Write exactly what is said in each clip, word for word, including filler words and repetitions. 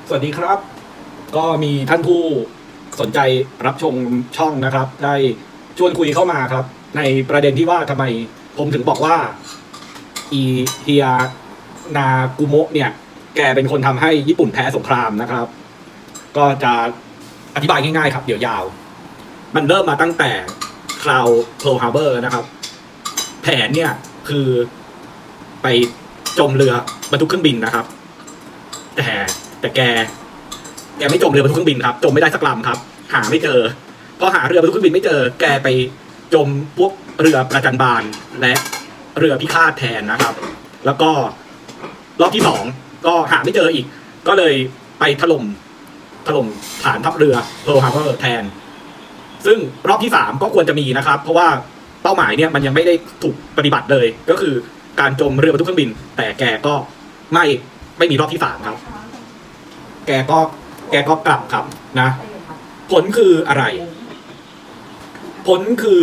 สวัสดีครับก็มีท่านผู้สนใจรับชมช่องนะครับได้ชวนคุยเข้ามาครับในประเด็นที่ว่าทำไมผมถึงบอกว่าอีเฮียนากุโมะเนี่ยแกเป็นคนทำให้ญี่ปุ่นแพ้สงครามนะครับก็จะอธิบายง่ายๆครับเดี๋ยวยาวมันเริ่มมาตั้งแต่คราวเพิร์ลฮาร์เบอร์นะครับแผนเนี่ยคือไปจมเรือบรรทุกเครื่องบินนะครับแต่แต่แกแกไม่จมเรือบรรทุกเครื่องบินครับจมไม่ได้สักลำครับหาไม่เจอพอหาเรือบรรทุกเครื่องบินไม่เจอแกไปจมพวกเรือประจันบานและเรือพิฆาตแทนนะครับแล้วก็รอบที่สองก็หาไม่เจออีกก็เลยไปถล่มถล่มฐานทัพเรือเพิร์ลฮาร์เบอร์แทนซึ่งรอบที่สามก็ควรจะมีนะครับเพราะว่าเป้าหมายเนี่ยมันยังไม่ได้ถูกปฏิบัติเลยก็คือการจมเรือบรรทุกเครื่องบินแต่แกก็ไม่ไม่มีรอบที่สามครับแกก็แกก็กลับครับนะผลคืออะไรผลคือ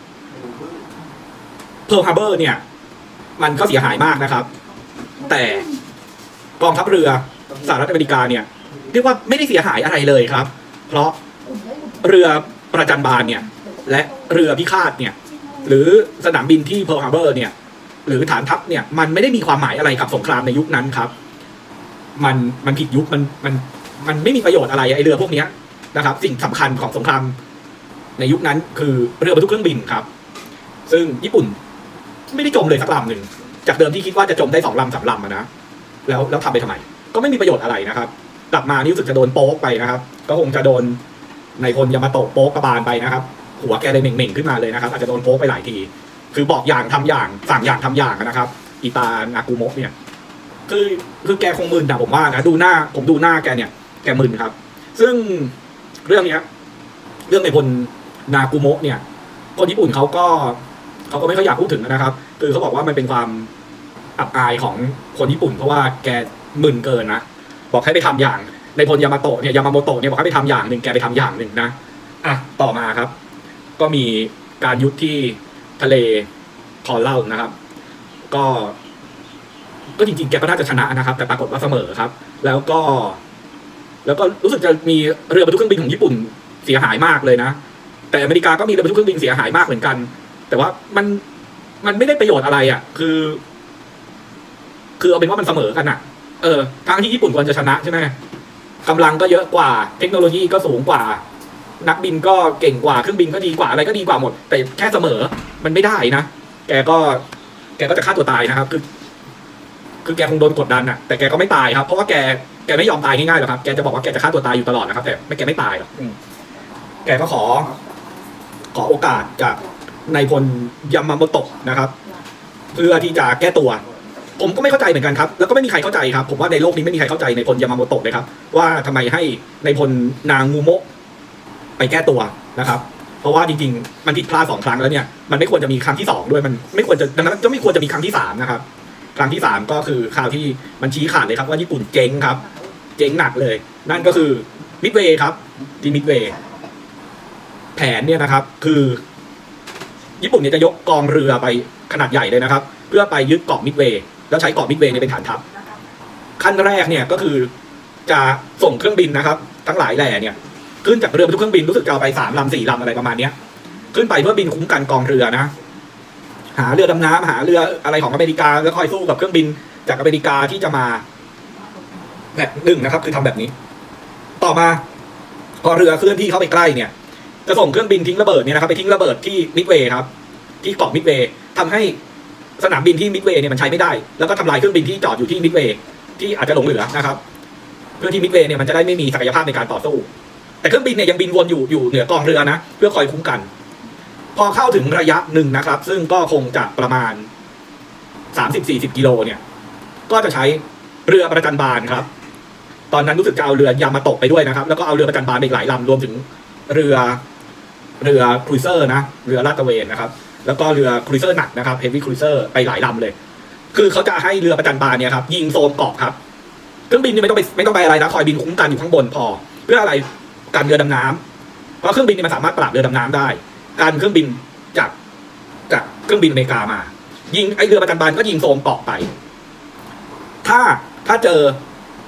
เพิร์ลฮาร์เบอร์เนี่ยมันก็เสียหายมากนะครับแต่กองทัพเรือสหรัฐอเมริกาเนี่ยเรียกว่าไม่ได้เสียหายอะไรเลยครับเพราะเรือประจันบานเนี่ยและเรือพิฆาตเนี่ยหรือสนามบินที่เพิร์ลฮาร์เบอร์เนี่ยหรือฐานทัพเนี่ยมันไม่ได้มีความหมายอะไรกับสงครามในยุคนั้นครับมันมันผิดยุคมันมันมันไม่มีประโยชน์อะไรไอเรือพวกนี้นะครับสิ่งสำคัญของสงครามในยุคนั้นคือเรือบรรทุกเครื่องบินครับซึ่งญี่ปุ่นไม่ได้จมเลยสักลำหนึ่งจากเดิมที่คิดว่าจะจมได้สองลำสามลำนะแล้วแล้วทำไปทำไมก็ไม่มีประโยชน์อะไรนะครับกลับมานี่รู้สึกจะโดนโป๊กไปนะครับก็คงจะโดนในพลยามาโตะโป๊กกระบาลไปนะครับหัวแกเลยเหม่งๆขึ้นมาเลยนะครับอาจจะโดนโป๊กไปหลายทีคือบอกอย่างทำอย่างสั่งอย่างทำอย่างนะครับอิตานากุโมะเนี่ยคือคือแกคงมึนนะผมว่านะดูหน้าผมดูหน้าแกเนี่ยแกมึนครับซึ่งเรื่องนี้เรื่องในพลนากุโมะเนี่ยคนญี่ปุ่นเขาก็เขาก็ไม่ค่อยอยากพูดถึงนะครับคือเขาบอกว่ามันเป็นความอับอายของคนญี่ปุ่นเพราะว่าแกมึนเกินนะบอกให้ไปทำอย่างในพลยามาโตะเนี่ยยามาโมโตะเนี่ยบอกให้ไปทำอย่างหนึ่งแกไปทำอย่างหนึ่งนะอ่ะต่อมาครับก็มีการยุทธที่ทะเลคอร์เล่านะครับก็ก็จริงๆแกก็น่าจะชนะนะครับแต่ปรากฏว่าเสมอครับแล้วก็แล้วก็รู้สึกจะมีเรือบรรทุกเครื่องบินของญี่ปุ่นเสียหายมากเลยนะแต่อเมริกาก็มีเรือบรรทุกเครื่องบินเสียหายมากเหมือนกันแต่ว่ามันมันไม่ได้ประโยชน์อะไรอ่ะคือคือเอาเป็นว่ามันเสมอกันอ่ะเออทางที่ญี่ปุ่นควรจะชนะใช่ไหมกำลังก็เยอะกว่าเทคโนโลยีก็สูงกว่านักบินก็เก่งกว่าเครื่องบินก็ดีกว่าอะไรก็ดีกว่าหมดแต่แค่เสมอมันไม่ได้นะแกก็แกก็จะฆ่าตัวตายนะครับคือคือแกคงโดนกดดันอ่ะแต่แกก็ไม่ตายครับเพราะว่าแกแกไม่ยอมตายง่ายๆหรอกครับแกจะบอกว่าแกจะฆ่าตัวตายอยู่ตลอดนะครับแต่ไม่แกไม่ตายหรอกแกก็ขอขอโอกาสจากนายพลยามาโมโตะนะครับเพื่อที่จะแก้ตัวผมก็ไม่เข้าใจเหมือนกันครับแล้วก็ไม่มีใครเข้าใจครับผมว่าในโลกนี้ไม่มีใครเข้าใจในพลยามาโมโตะเลยครับว่าทำไมให้ในพลนางูโมะไปแก้ตัวนะครับเพราะว่าจริงๆมันผิดพลาดสองครั้งแล้วเนี่ยมันไม่ควรจะมีครั้งที่สองด้วยมันไม่ควรจะดังนั้นก็ไม่ควรจะมีครั้งที่สามนะครับครั้งที่สามก็คือคราวที่มันชี้ขาดเลยครับว่าญี่ปุ่นเจ๊งครับเจ๊งหนักเลยนั่นก็คือมิดเวย์ครับที่มิดเวย์แผนเนี่ยนะครับคือญี่ปุ่นเนี่ยจะยกกองเรือไปขนาดใหญ่เลยนะครับเพื่อไปยึดเกาะมิดเวย์แล้วใช้เกาะมิดเวย์เป็นฐานทัพขั้นแรกเนี่ยก็คือจะส่งเครื่องบินนะครับทั้งหลายแหล่เนี่ยขึ้นจากเรือบรรทุกเครื่องบินรู้สึกจะเอาไปสามลำสี่ลำอะไรประมาณนี้ขึ้นไปเพื่อบินคุ้มกันกองเรือนะหาเรือดำน้ำหาเรืออะไรของอเมริกาแล้วคอยสู้กับเครื่องบินจากอเมริกาที่จะมาแบบหนึ่งนะครับคือทำแบบนี้ต่อมาพอเรือเคลื่อนที่เข้าไปใกล้เนี่ยจะส่งเครื่องบินทิ้งระเบิดเนี่ยนะครับไปทิ้งระเบิดที่มิดเวย์ครับที่เกาะมิดเวย์ทำให้สนามบินที่มิดเวย์เนี่ยมันใช้ไม่ได้แล้วก็ทำลายเครื่องบินที่จอดอยู่ที่มิดเวย์ที่อาจจะหลงเหลือนะครับเพื่อที่มิดเวย์เนี่ยมันจะได้ไม่มีศักยภาพในการต่อสู้แต่เครื่องบินเนี่ยยังบินวนอยู่อยู่เหนือกองเรือนะเพื่อคอยคุ้มกันพอเข้าถึงระยะหนึ่งนะครับซึ่งก็คงจะประมาณ สามสิบถึงสี่สิบ กิโลเนี่ยก็จะใช้เรือประจันบานครับตอนนั้นรู้สึกจะเอาเรือยามาโตะไปด้วยนะครับแล้วก็เอาเรือประจันบานไปหลายลำรวมถึงเรือเรือครูเซอร์นะเรือลาดตระเวนนะครับแล้วก็เรือครูเซอร์หนักนะครับเฮฟวี่ครูเซอร์ไปหลายลำเลยคือเขาจะให้เรือประจันบานเนี่ยครับยิงโซนเกาะครับเครื่องบินนี่ไม่ต้องไปไม่ต้องไปอะไรนะคอยบินคุ้มกันอยู่ข้างบนพอเพื่ออะไรการเรือดำน้ำเพราะเครื่องบินนี่มันสามารถปราบเรือดำน้ำได้การเครื่องบินจากจากเครื่องบินอเมริกามายิงไอเรือประจันบานก็ยิงโซนเกาะไปถ้าถ้าเจอ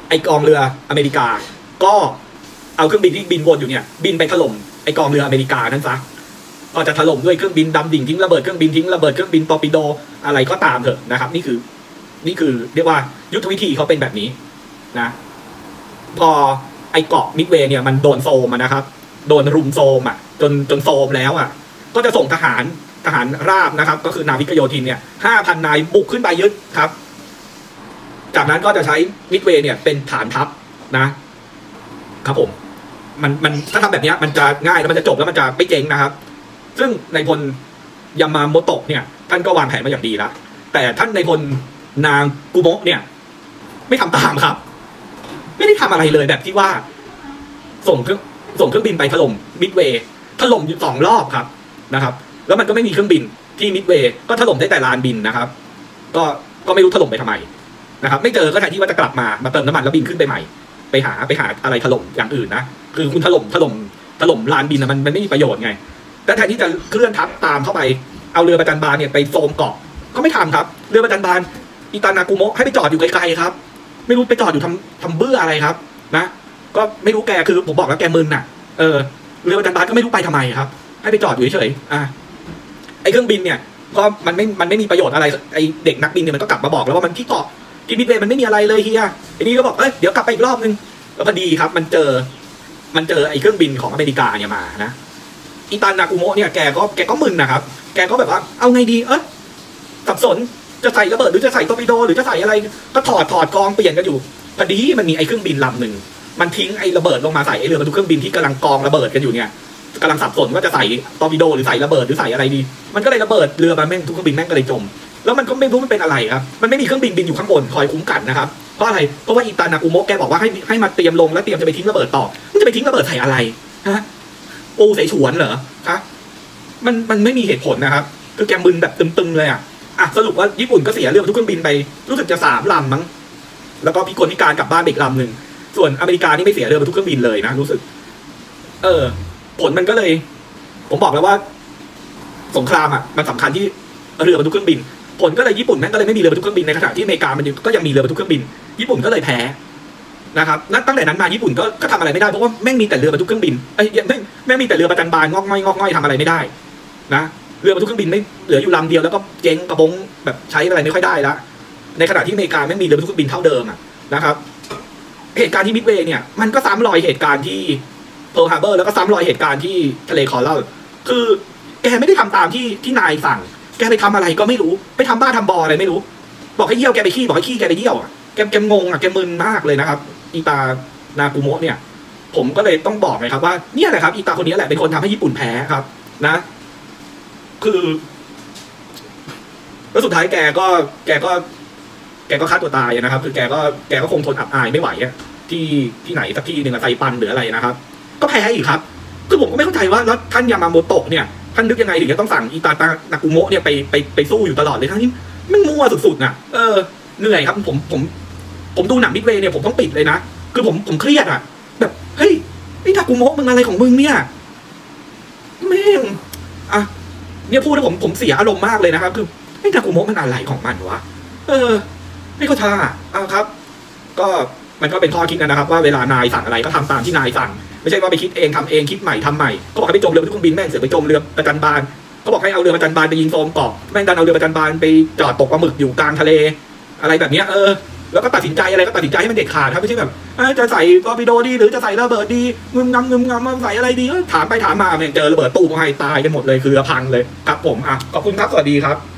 ไอกองเรืออเมริกาก็เอาเครื่องบินที่บินวนอยู่เนี่ยบินไปถล่มไอกองเรืออเมริกานั้นซะก็จะถล่มด้วยเครื่องบินดำดิ่งทิ้งระเบิดเครื่องบินทิ้งระเบิดเครื่องบินตอร์ปิโดอะไรก็ตามเถอะนะครับนี่คือนี่คือเรียกว่ายุทธวิธีเขาเป็นแบบนี้นะพอไอเกาะมิดเวย์เนี่ยมันโดนโซมนะครับโดนรุมโซมอ่ะจนจนโซมแล้วอ่ะก็จะส่งทหารทหารราบนะครับก็คือนาวิกโยธินเนี่ยห้าพันนายบุกขึ้นไปยึดครับจากนั้นก็จะใช้มิดเวย์เนี่ยเป็นฐานทัพนะครับผมมันมันถ้าทำแบบนี้มันจะง่ายแล้วมันจะจบแล้วมันจะไม่เจ๊งนะครับซึ่งนายพลยามาโมโตะเนี่ยท่านก็วางแผนมาอย่างดีแล้วแต่ท่านนายพลนางกุโมะเนี่ยไม่ทำตามครับไม่ได้ทำอะไรเลยแบบที่ว่าส่งเครื่องส่งเครื่องบินไปถล่มมิดเวย์ถล่มอยู่สองรอบครับนะครับแล้วมันก็ไม่มีเครื่องบินที่มิดเวย์ก็ถล่มได้แต่ลานบินนะครับก็ก็ไม่รู้ถล่มไปทำไมนะครับไม่เจอก็แทนที่ว่าจะกลับมามาเติมน้ำมันแล้วบินขึ้นไปใหม่ไปหาไปหาอะไรถล่มอย่างอื่นนะคือคุณถล่มถล่มถล่มลานบินนะมันมันไม่มีประโยชน์ไงแต่แทนที่จะเคลื่อนทัพตามเข้าไปเอาเรือประจันบานเนี่ยไปโซมเกาะก็ไม่ทำครับเรือประจันบานอิตานากุโมะให้ไปจอดอยู่ไกลๆครับไม่รู้ไปจอดอยู่ทำทำเบื่ออะไรครับนะก็ไม่รู้แกคือผมบอกแล้วแกมึนน่ะเออเรือประจันบานก็ไม่รู้ไปทำไมครับให้ไปจอดอยู่เฉยๆอ่ะไอเครื่องบินเนี่ยก็มันไม่มันไม่มีประโยชน์อะไรไอเด็กนักบินเนี่ยมันก็กลับมาบอกแล้วว่ามันที่เกาะที่มิดเวย์มันไม่มีอะไรเลยเฮียไอ้นี่ก็บอกเอ้ยเดี๋ยวกลับไปอีกรอบนึงแล้วพอดีครับมันเจอมันเจอไอ้เครื่องบินของอเมริกาเนี่ยมานะอิตานากุโมะเนี่ยแกก็แกก็มึนนะครับแกก็แบบว่าเอาไงดีเอ้ยสับสนจะใส่ระเบิดหรือจะใส่ตอร์ปิโดหรือจะใส่อะไรก็ถอดถอดกองเปลี่ยนกันอยู่พอดีมันมีไอ้เครื่องบินลำหนึ่งมันทิ้งไอ้ระเบิดลงมาใส่ไอ้เรือบรรทุกเครื่องบินที่กำลังกองระเบิดกันอยู่เนี่ยกำลังสับสนว่าจะใส่ตอร์ปิโดหรือใส่ระเบิดหรือใส่อะไรดีมันก็เลยระเบิดเรือมันแม่งทุกเครื่องบินแม่งก็เลยจมแล้วมันก็ไม่รู้มันเป็นอะไรครับมันไม่มีเครื่องบินบินอยู่ข้างบนคอยคุ้มกันนะครับเพราะอะไรเพราะว่าอิตานากุโมะแกบอกว่าให้ให้มาเตรียมลงแล้วเตรียมจะไปทิ้งระเบิดต่อมันจะไปทิ้งระเบิดใส่อะไรฮะปูใส่ฉวนเหรอฮะมันมันไม่มีเหตุผลนะครับคือแกมึนแบบตึงๆเลยอ่ะอ่ะสรุปว่าญี่ปุ่นก็เสียเรือทุกเครื่องบินไปรู้สึกจะสามลำมั้งแล้วก็พิกลพิการกลับบ้านอีกลำหนึ่งส่วนอเมริกานี่ไม่เสียเรือทุกเครื่องบินเลยนะรู้สึกเออผลมันก็เลย ผมบอกแล้วว่าสงครามอ่ะมันสำคัญที่เรือบรรทุกเครื่องบินผลก็เลยญี่ปุ่นแม่งก็เลยไม่มีเรือบรรทุกเครื่องบินในขณะที่อเมริกามันก็ยังมีเรือบรรทุกเครื่องบินญี่ปุ่นก็เลยแพ้นะครับนับตั้งแต่นั้นมาญี่ปุ่นก็ก็ทำอะไรไม่ได้เพราะว่าแม่งมีแต่เรือบรรทุกเครื่องบินไอ้แม่งแม่งมีแต่เรือประจันบานงอกง่อยงอกง่อยทำอะไรไม่ได้นะเรือบรรทุกเครื่องบินไม่เหลืออยู่ลำเดียวแล้วก็เจ๊งกระบงแบบใช้อะไรไม่ค่อยได้ละในขณะที่อเมริกาแม่งมีเรือบรรทุกเครื่องบินเท่าเดิมอ่ะนะครับเหตุการณ์ที่มิดเวย์เนี่ยมันก็ซ้ำรอยเหตุการณ์ที่เพิร์ลฮาร์เบอร์แล้วก็ซ้ำรอยเหตุการณ์ที่ทะเลคอรัลคือแกไม่ได้ทำตามที่ที่นายสั่งแกไปทำอะไรก็ไม่รู้ไปทำบ้าทำบออะไรไม่รู้บอกให้เยี่ยวแกไปขี้บอกให้ขี้แกไปเยี่ยวอ่ะแกแกงงอ่ะแกมึนมากเลยนะครับอีตานากุโมะเนี่ยผมก็เลยต้องบอกเลยครับว่าเนี่ยแหละครับอีตาคนนี้แหละเป็นคนทำให้ญี่ปุ่นแพ้ครับนะคือแล้วสุดท้ายแกก็แกก็แกก็ฆ่าตัวตายนะครับคือแกก็แกก็คงทนอับอายไม่ไหวอ่ะที่ที่ไหนสักที่หนึ่งไซปันหรืออะไรนะครับก็แพ้อีกครับคือผมก็ไม่เข้าใจว่าแล้วท่านยามาโมโตะเนี่ยท่านนึกยังไงถึงจะต้องสั่งอีตานากุโมะเนี่ยไปไปไปสู้อยู่ตลอดเลยทั้งที่มันมั่วสุดๆน่ะเออเหนื่อยครับผมผมผมดูหนังมิดเวย์เนี่ยผมต้องปิดเลยนะคือผมผมเครียดอ่ะแบบเฮ้ยไอ้นากุโมะมึงอะไรของมึงเนี่ยแม่งอ่ะเนี่ยพูดแล้วผมผมเสียอารมณ์มากเลยนะครับคือไอ้นากุโมะมันอะไรของมันวะเออไม่เข้าท่าอ่ะครับก็มันก็เป็นข้อคิดนะครับว่าเวลานายสั่งอะไรก็ทำตามที่นายสั่งไม่ใช่ว่าไปคิดเองทำเองคิดใหม่ทำใหม่ก็บอกให้ไปจมเรือบรรทุกเครื่องบินแม่งเสือไปจมเรือประจันบานก็บอกให้เอาเรือประจันบานไปยิงโซมเกาะแม่งดันเอาเรือประจันบานไปจอดตกปลาหมึกอยู่กลางทะเลอะไรแบบนี้เออแล้วก็ตัดสินใจอะไรก็ตัดสินใจให้มันเด็ดขาดครับไม่ใช่แบบจะใส่ตอร์ปิโดดีหรือจะใส่ระเบิดดีงึมงำงึมงำมาใส่อะไรดีถามไปถามมาแม่งเจอระเบิดตู้มาให้ตายกันหมดเลยคือพังเลยครับผมอ่ะขอบคุณครับสวัสดีครับ